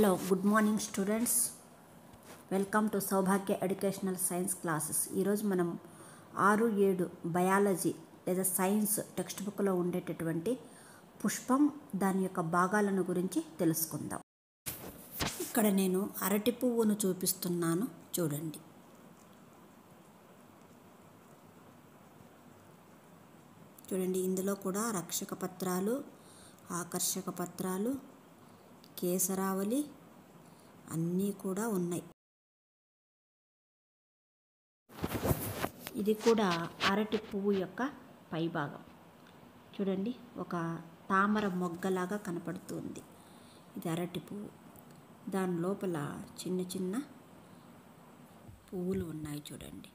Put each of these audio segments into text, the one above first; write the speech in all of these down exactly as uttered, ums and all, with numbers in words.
Hello good morning students, welcome to Saubhagya educational science classes. ఈరోజు మనం ఆరు ఏడు బయాలజీ లేదా సైన్స్ టెక్స్ట్ బుక్లో ఉండేటటువంటి పుష్పం దాని యొక్క భాగాలను గురించి తెలుసుకుందాం. ఇక్కడ నేను అరటి పువ్వును చూపిస్తున్నాను, చూడండి. చూడండి, ఇందులో కూడా రక్షక పత్రాలు, ఆకర్షక పత్రాలు, కేసరావళి అన్నీ కూడా ఉన్నాయి. ఇది కూడా అరటి పువ్వు యొక్క పైభాగం. చూడండి, ఒక తామర మొగ్గలాగా కనపడుతుంది. ఇది అరటి పువ్వు. దాని లోపల చిన్న చిన్న పువ్వులు ఉన్నాయి, చూడండి.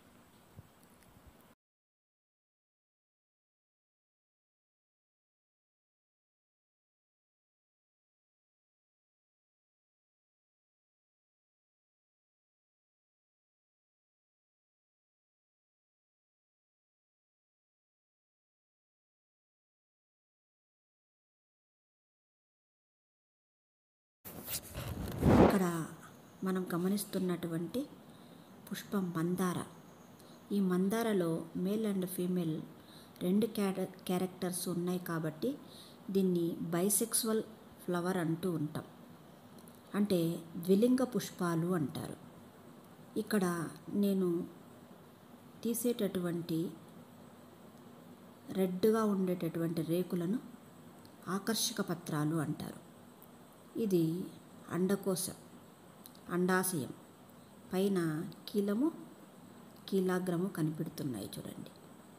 ఇక్కడ మనం గమనిస్తున్నటువంటి పుష్పం మందార. ఈ మందారలో మేల్ అండ్ ఫీమేల్ రెండు క్యారెక్టర్స్ ఉన్నాయి కాబట్టి దీన్ని బైసెక్సువల్ ఫ్లవర్ అంటూ ఉంటాం. అంటే ద్విలింగ పుష్పాలు అంటారు. ఇక్కడ నేను తీసేటటువంటి రెడ్గా ఉండేటటువంటి రేకులను ఆకర్షక పత్రాలు అంటారు. ఇది అండకోశం, అండాశయం పైన కీలము, కీలాగ్రము కనిపెడుతున్నాయి, చూడండి.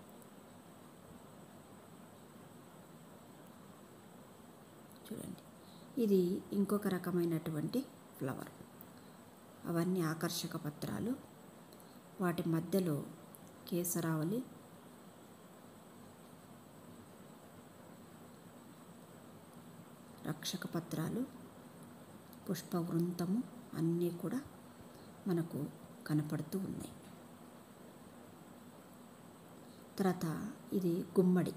చూడండి, ఇది ఇంకొక రకమైనటువంటి ఫ్లవర్. అవన్నీ ఆకర్షక పత్రాలు. వాటి మధ్యలో కేసరావళి, రక్షక పత్రాలు, పుష్పవృంతము అన్నీ కూడా మనకు కనపడుతూ ఉన్నాయి. తర్వాత ఇది గుమ్మడి.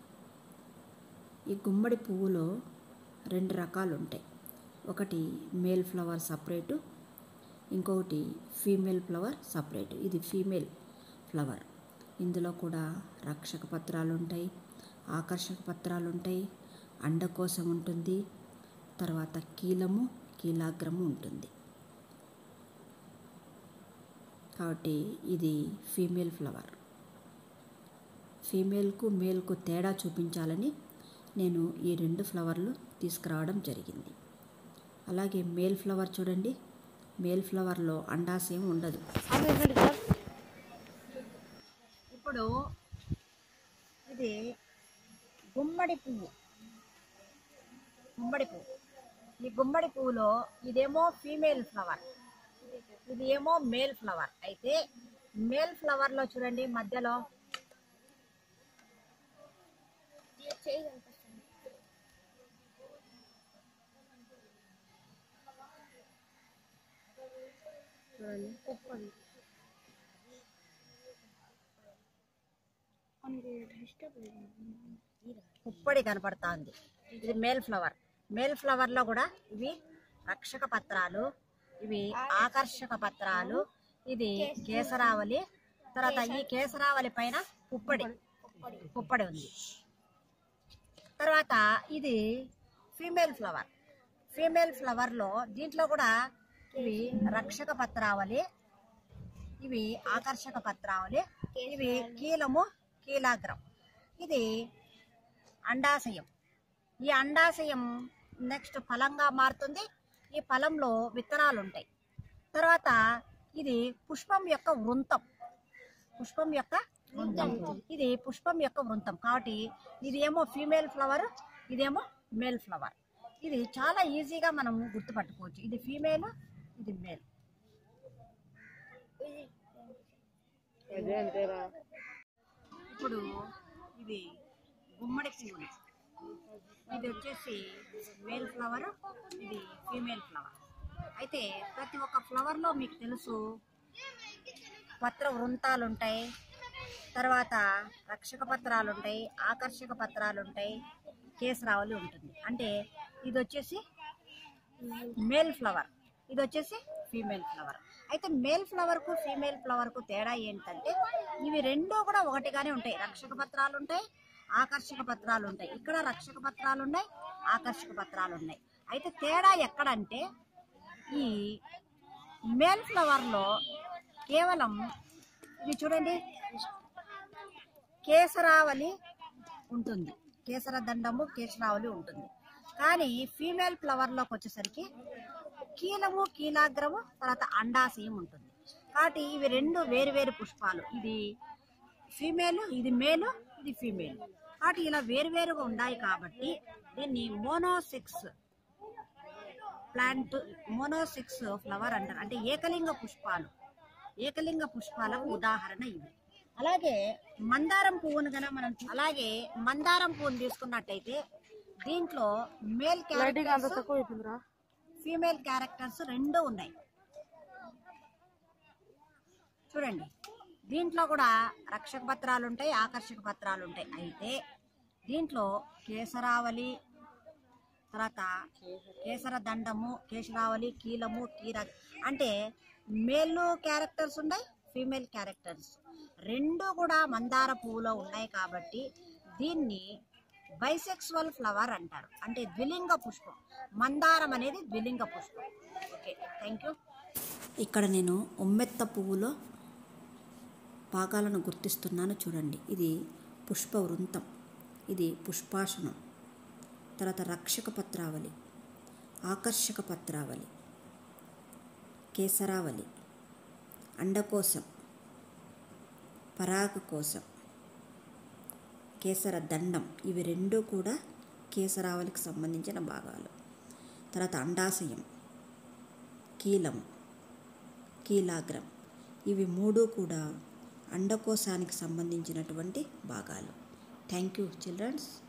ఈ గుమ్మడి పువ్వులో రెండు రకాలు ఉంటాయి. ఒకటి మేల్ ఫ్లవర్ సపరేటు, ఇంకొకటి ఫీమేల్ ఫ్లవర్ సపరేటు. ఇది ఫీమేల్ ఫ్లవర్. ఇందులో కూడా రక్షక పత్రాలు ఉంటాయి, ఆకర్షక పత్రాలు ఉంటాయి, అండకోశం ఉంటుంది, తర్వాత కీలము, కీలాగ్రము ఉంటుంది. కాబట్టి ఇది ఫీమేల్ ఫ్లవర్. ఫీమేల్కు మేల్కు తేడా చూపించాలని నేను ఈ రెండు ఫ్లవర్లు తీసుకురావడం జరిగింది. అలాగే మేల్ ఫ్లవర్ చూడండి, మేల్ ఫ్లవర్లో అండాశయం ఉండదు. ఇప్పుడు ఇది గుమ్మడి పువ్వు. గుమ్మడి పువ్వు ఈ గుమ్మడి పువ్వులో ఇదేమో ఫీమేల్ ఫ్లవర్, ఇది ఏమో మేల్ ఫ్లవర్. అయితే మేల్ ఫ్లవర్లో చూడండి, మధ్యలో పుప్పొడి కనపడుతుంది. ఇది మేల్ ఫ్లవర్. మేల్ ఫ్లవర్లో కూడా ఇవి రక్షక పత్రాలు, ఇవి ఆకర్షక పత్రాలు, ఇది కేసరావళి. తర్వాత ఈ కేసరావళి పైన పుప్పొడి పుప్పొడి ఉంది. తర్వాత ఇది ఫీమేల్ ఫ్లవర్. ఫీమేల్ ఫ్లవర్లో దీంట్లో కూడా ఇవి రక్షక పత్రావళి, ఇవి ఆకర్షక పత్రావళి, ఇవి కీలము, కీలాగ్రం. ఇది అండాశయం. ఈ అండాశయం నెక్స్ట్ ఫలంగా మారుతుంది. ఈ ఫలంలో విత్తనాలు ఉంటాయి. తర్వాత ఇది పుష్పం యొక్క వృంతం. పుష్పం యొక్క వృంతం ఇది పుష్పం యొక్క వృంతం. కాబట్టి ఇది ఏమో ఫీమేల్ ఫ్లవర్, ఇదేమో మేల్ ఫ్లవర్. ఇది చాలా ఈజీగా మనం గుర్తుపట్టుకోవచ్చు. ఇది ఫీమేల్, ఇది మేల్. ఇప్పుడు ఇది గుమ్మడి పువ్వులు. ఇది వచ్చేసి మేల్ ఫ్లవర్, ఇది ఫీమేల్ ఫ్లవర్. అయితే ప్రతి ఒక్క ఫ్లవర్లో మీకు తెలుసు పత్ర వృంతాలు ఉంటాయి, తర్వాత రక్షక పత్రాలు ఉంటాయి, ఆకర్షక పత్రాలు ఉంటాయి, కేసరావళి ఉంటుంది. అంటే ఇది వచ్చేసి మేల్ ఫ్లవర్, ఇది వచ్చేసి ఫీమేల్ ఫ్లవర్. అయితే మేల్ ఫ్లవర్కు ఫీమేల్ ఫ్లవర్కు తేడా ఏంటంటే ఇవి రెండూ కూడా ఒకటిగానే ఉంటాయి. రక్షక పత్రాలు ఉంటాయి, ఆకర్షక పత్రాలు ఉంటాయి. ఇక్కడ రక్షక పత్రాలు ఉన్నాయి, ఆకర్షక పత్రాలు ఉన్నాయి. అయితే తేడా ఎక్కడంటే ఈ మేల్ ఫ్లవర్లో కేవలం ఇది చూడండి, కేసరావళి ఉంటుంది, కేసర దండము కేసరావళి ఉంటుంది. కానీ ఫీమేల్ ఫ్లవర్లోకి వచ్చేసరికి కీలము కీలాగ్రము తర్వాత అండాశయం ఉంటుంది. కాబట్టి ఇవి రెండు వేరు వేరు పుష్పాలు, ఇది ఫీమేల్ ఇది మేలు ఇది ఫీమేల్. కాబట్టి ఇలా వేరువేరుగా ఉన్నాయి కాబట్టి దీన్ని మోనోసిక్స్ ప్లాంట్, మోనోసిక్స్ ఫ్లవర్ అంటారు. అంటే ఏకలింగ పుష్పాలు, ఏకలింగ పుష్పాలకు ఉదాహరణ ఇవి. అలాగే మందారం పువ్వును కనుక మనం అలాగే మందారం పువ్వును తీసుకున్నట్టయితే దీంట్లో మేల్ క్యారెక్టర్స్ ఫీమేల్ క్యారెక్టర్స్ రెండు ఉన్నాయి. చూడండి, దీంట్లో కూడా రక్షక పత్రాలు ఉంటాయి, ఆకర్షక పత్రాలు ఉంటాయి. అయితే దీంట్లో కేసరావళి తర్వాత కేసర దండము కేసరావళి కీలము కీర అంటే మేల్ క్యారెక్టర్స్ ఉన్నాయి, ఫీమేల్ క్యారెక్టర్స్ రెండు కూడా మందార పువ్వులో ఉన్నాయి. కాబట్టి దీన్ని బైసెక్సువల్ ఫ్లవర్ అంటారు, అంటే ద్విలింగ పుష్పం. మందారం అనేది ద్విలింగ పుష్పం. Okay, thank you. ఇక్కడ నేను ఉమ్మెత్త పువ్వులో భాగాలను గుర్తిస్తున్నాను. చూడండి, ఇది పుష్ప వృంతం, ఇది పుష్పాసనం, తర్వాత రక్షక పత్రావళి, ఆకర్షక పత్రావళి, కేసరావళి, అండకోశం, పరాగకోశం, కేసర దండం, ఇవి రెండు కూడా కేసరావళికి సంబంధించిన భాగాలు. తర్వాత అండాశయం, కీలం, కీలాగ్రం, ఇవి మూడు కూడా అండకోశానికి సంబంధించినటువంటి భాగాలు. Thank you children's.